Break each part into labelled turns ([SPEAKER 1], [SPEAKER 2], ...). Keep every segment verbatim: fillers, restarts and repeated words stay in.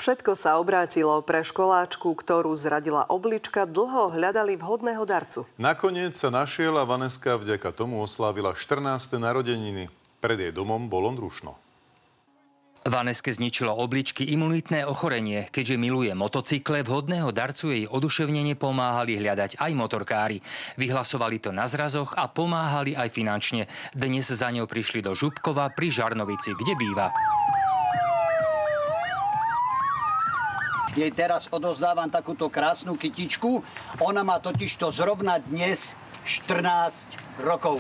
[SPEAKER 1] Všetko sa obrátilo. Pre školáčku, ktorú zradila oblička, dlho hľadali vhodného darcu.
[SPEAKER 2] Nakoniec sa našiel a Vaneska vďaka tomu oslávila štrnáste narodeniny. Pred jej domom bolo rušno.
[SPEAKER 3] Vaneske zničilo obličky imunitné ochorenie. Keďže miluje motocykle, vhodného darcu jej oduševnenie pomáhali hľadať aj motorkári. Vyhlasovali to na zrazoch a pomáhali aj finančne. Dnes za ňou prišli do Župkova pri Žarnovici, kde býva.
[SPEAKER 4] Jej teraz odovzdávam takúto krásnu kytičku. Ona má totižto zrovna dnes štrnásť rokov.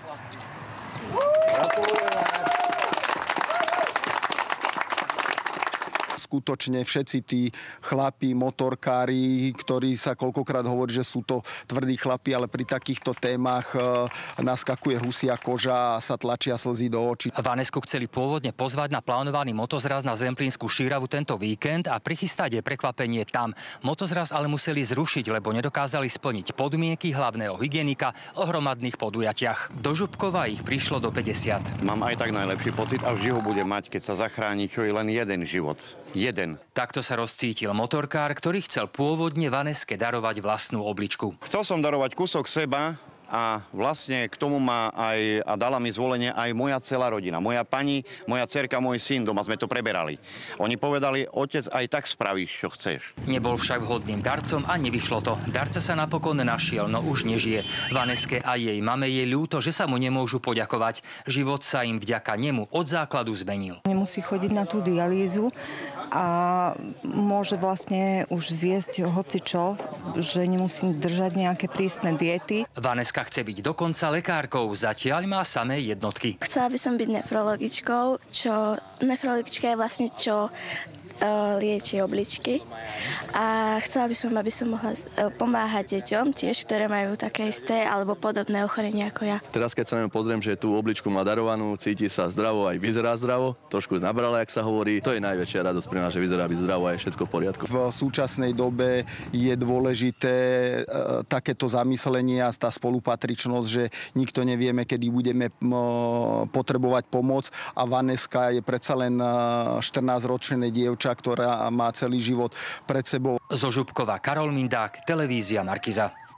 [SPEAKER 5] Skutočne všetci tí chlapí, motorkári, ktorí sa koľkokrát hovorí, že sú to tvrdí chlapi, ale pri takýchto témach e, naskakuje husia koža a sa tlačia slzy do očí.
[SPEAKER 3] Vanesku chceli pôvodne pozvať na plánovaný motozraz na Zemplínsku Šíravu tento víkend a prichystať jej prekvapenie tam. Motozraz ale museli zrušiť, lebo nedokázali splniť podmienky hlavného hygienika o hromadných podujatiach. Do Župkova ich prišlo do päťdesiat.
[SPEAKER 6] Mám aj tak najlepší pocit a vždy ho bude mať, keď sa zachráni čo je len jeden život. Jeden.
[SPEAKER 3] Takto sa rozcítil motorkár, ktorý chcel pôvodne Vaneske darovať vlastnú obličku.
[SPEAKER 6] Chcel som darovať kúsok seba a vlastne k tomu ma aj a dala mi zvolenie aj moja celá rodina. Moja pani, moja dcerka, môj syn, doma sme to preberali. Oni povedali, otec, aj tak spravíš, čo chceš.
[SPEAKER 3] Nebol však vhodným darcom a nevyšlo to. Darca sa napokon našiel, no už nežije. Vaneske a jej mame je ľúto, že sa mu nemôžu poďakovať. Život sa im vďaka nemu od základu zmenil.
[SPEAKER 7] Nemusí chodiť na tú dialýzu a môže vlastne už zjesť hocičo, že nemusí držať nejaké prísne diety.
[SPEAKER 3] Vaneska chce byť dokonca lekárkou, zatiaľ má samé jednotky.
[SPEAKER 8] Chcela by som byť nefrologičkou, čo nefrologička je vlastne čo lieči obličky. A chcela by som, aby som mohla pomáhať deťom tiež, ktoré majú také isté alebo podobné ochorenie ako ja.
[SPEAKER 9] Teraz, keď sa na ňu pozriem, že tú obličku má darovanú, cíti sa zdravo, aj vyzerá zdravo, trošku nabrala, jak sa hovorí. To je najväčšia radosť pre nás, že vyzerá byť zdravo a je všetko v poriadku.
[SPEAKER 5] V súčasnej dobe je dôležité e, takéto zamyslenie a tá spolupatričnosť, že nikto nevieme, kedy budeme m, potrebovať pomoc a Vaneska je predsa len štrnásťročné dievča, ktorá má celý život pred sebou.
[SPEAKER 3] Zo Župkova Karol Mindák, televízia Markiza.